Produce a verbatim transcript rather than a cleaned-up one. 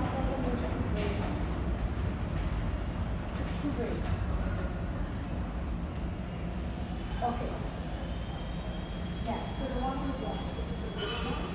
one for the most two grade. Two grade. Okay. Yeah, so the one with the